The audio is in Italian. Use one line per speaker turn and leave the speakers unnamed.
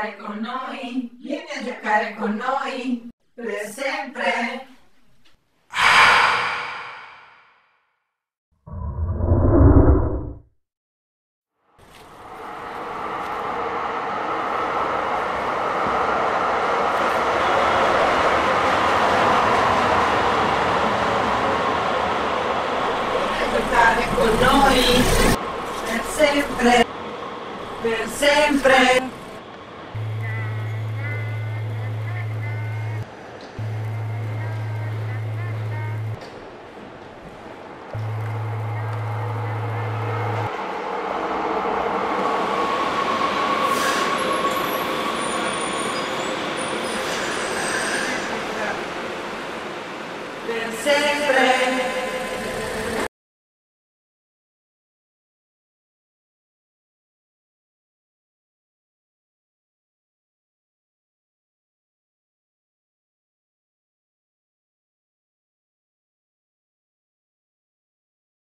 giocare con noi, vieni a giocare con noi, per sempre. Giocare con noi per sempre, per sempre.